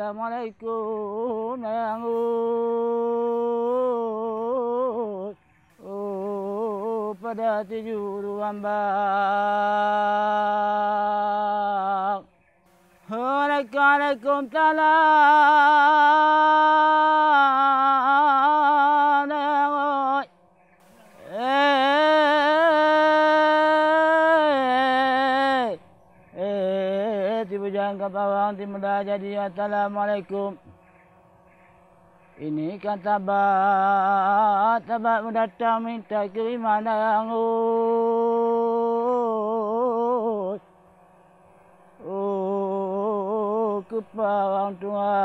Assalamualaikum nang pada 7 ambang. Waalaikumsalam nang tiba jangka bawang timudah jadi. Assalamualaikum. Ini kan tabat mendatang minta kiriman angus. Ke bawang tua.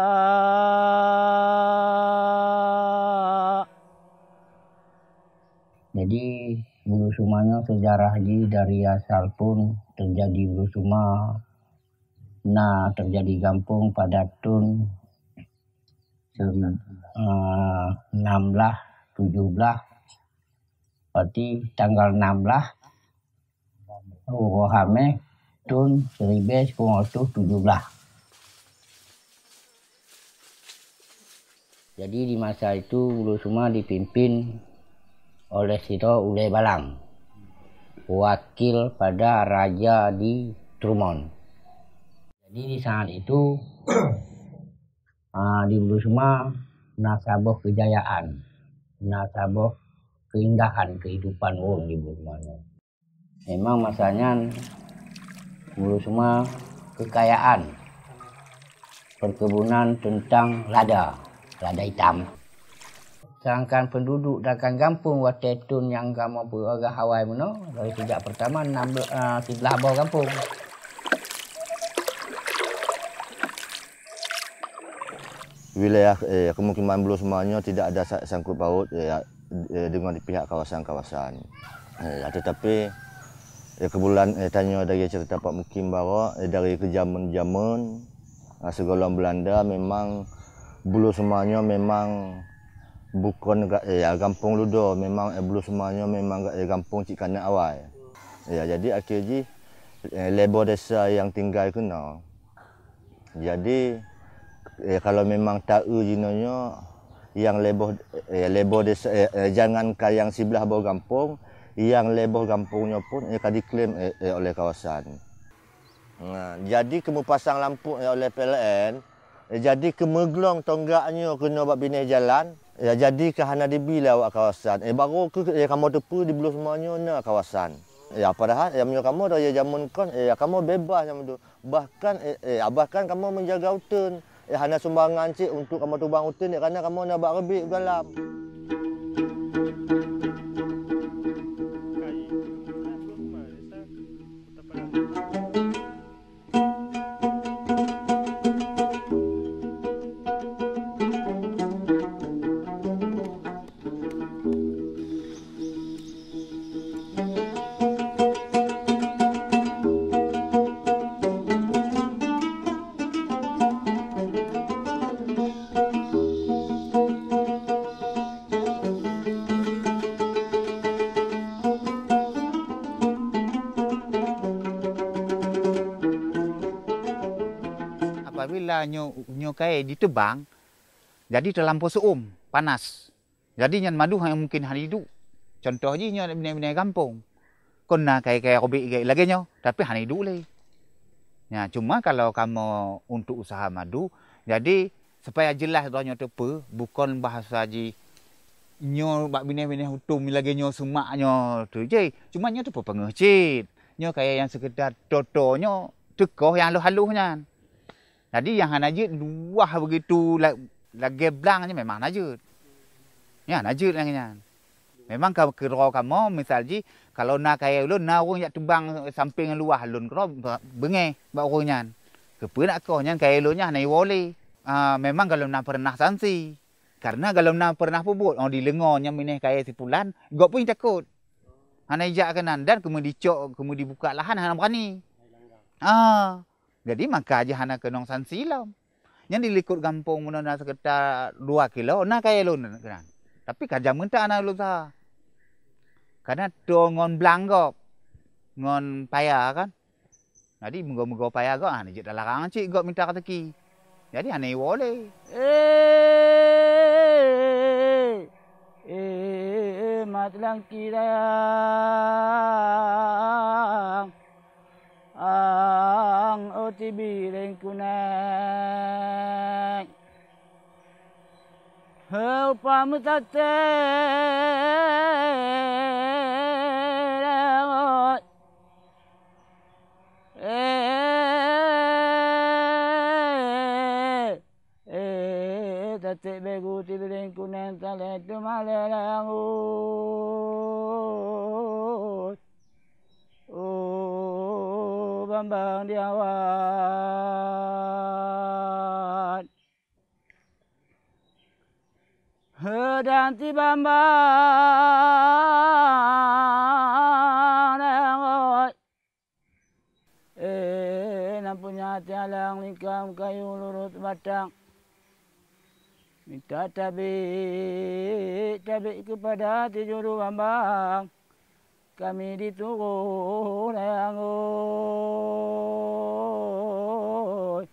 Jadi Buloh Seumanya sejarah dari asal pun terjadi Buloh Seuma. Nah, terjadi kampung pada tahun 16, 17. Berarti tanggal 16 Rohame tahun 1917. Jadi di masa itu Buloh Seuma dipimpin oleh Sito Ulay Balang, wakil pada raja di Trumon. Jadi di saat itu di Buloh Seuma nasabah kejayaan, nasabah keindahan kehidupan orang di Buloh Seuma. Memang masanya Buloh Seuma kekayaan perkebunan tentang lada hitam. Sedangkan penduduk dalam kampung Watetun yang kamu beragak Hawaii mana dari sejak pertama 11 bawah kampung. Wilayah kemukiman Buloh Seumanya tidak ada sangkut paut dengan pihak kawasan-kawasan. Tetapi kebulan tanya dari cerita Pak Mukim bahawa dari kejaman-jaman segolong Belanda memang Buloh Seumanya memang bukan kampung ludo, memang Buloh Seumanya memang kampung cik kanak awal. Jadi akhirnya labor desa yang tinggal kena. Jadi kalau memang tahu jinanya yang labor desa jangan yang sebelah bawah kampung, yang labor kampungnya pun akan diklaim oleh kawasan. Jadi kemu pasang lampu oleh PLN, jadi kemeglong tonggaknya kena buat bina jalan, jadi kahana dibila awak kawasan. Baru kamu tepu di Buloh Seumanya na kawasan. Padahal punya kamu dari zaman kon kamu bebas macam tu. Bahkan kamu menjaga hutan. Hanya sumbangan cik untuk kamu tubang hutan kerana kamu nak buat rebit dalam. Apabila nyokai ditebang, jadi terlampau seum, panas. Jadi nyan madu yang mungkin hari hidup. Contohnya nyo bina-bina kampung. Kon nak kai robik lagi nyo, tapi hari hidup lagi. Ya, cuma kalau kamu untuk usaha madu, jadi supaya jelas nyo tepe, bukan bahasa ji nyo bak bina-bina hutum lagi nyo semak nyo tu je. Cuma nyo tu pengecit. Nyo kayak yang sekedar toto-nyo tekoh yang halus-halusnya. Jadi yang najut luah begitu lagi blangnya memang najut. Ya najut lagi. Memang kalau kira kamu misalnya kalau nak kaya ulun nak orang yang tebang samping luah ulun kira bengeh bak orangnya. Kepa nak kau nya kaya ulunnya nai wole. Memang kalau nak pernah sanksi. Karena kalau nak pernah pubut di lengonya mineh kaya sipulan, gok pun takut. Hana ijak kanan dan kemudian dicok, kemudian dibuka lahan hana berani. Jadi maka aja hana kenong sanksi lah. Yang dilikut kampung mana sekitar 2 kilo, nak kaya lun. Tapi kajam minta anak lu sah. Karena tu ngon belanggok, ngon payah kan. Jadi menggo payah gok, ni je dalam cik gok minta kataki. Jadi aneh boleh. Matlang kirang ang OTB lengkunang pamutate tatik begu ti lengkunang taletu malelangut bambang diawat dan ti bambang diawat nampunya tialang lingkam kayu lurut batang minta tabik kepada ti juru bambang kami ditunggu langut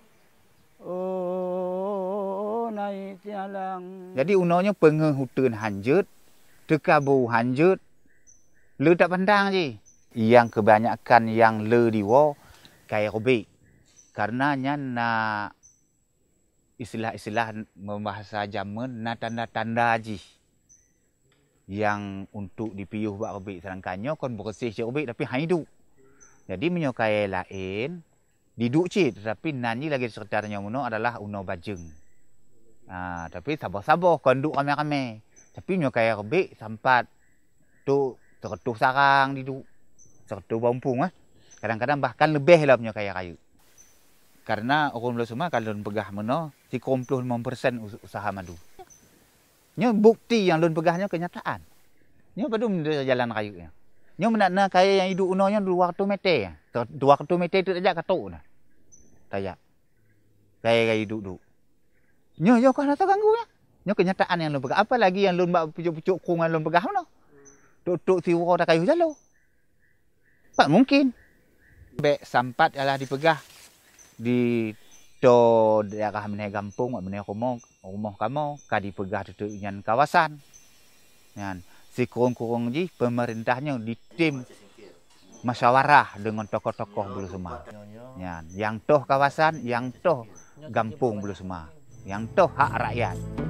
naik tialang. Jadi unonya penghutun hanjut, tekabu hanjut, le tak pandang je. Yang kebanyakan yang le diwo kayak robek. Karenanya na istilah-istilah membahasa Jerman na tanda-tanda je. Yang untuk dipiyuh buat robek sedangkannya kon bersih je robek tapi hidup. Jadi menyokai lain diduk je tetapi nanti lagi sekitarnya uno adalah uno bajeng. Tapi sabar-sabar kon duk ramai-ramai. Tapi menyokai robek sampat tu terketuh sarang diduk. Terketuh bampung Kadang-kadang bahkan lebih lah menyokai kayu. Karena orang Buloh Seuma kalau pegah meno 35% usaha madu. Nya bukti yang lun pegahnya kenyataan. Nya padu jalan kayu nya. Nya menakna kaya yang hidup unonya 200 meter. 200 meter tu saja katuk dah. Tayak. Kaya hidup tu. Nya yo kan tak ganggu nya. Nya kenyataan yang lun pegah. Apa lagi yang lun bak pucuk-pucuk kungan lun pegah meno. Tuk-tuk siwa dak kayu jalo. Tak mungkin. Bek sampat ialah dipegah di to daerah meneh kampung, meneh rumah kamu kadi pegah tutup nyan kawasan. Nyan si kurung-kurung ji pemerintahnya di tim musyawarah dengan tokoh-tokoh Buloh Seuma. Nyan yang toh kawasan, yang toh kampung Buloh Seuma, yang toh hak rakyat.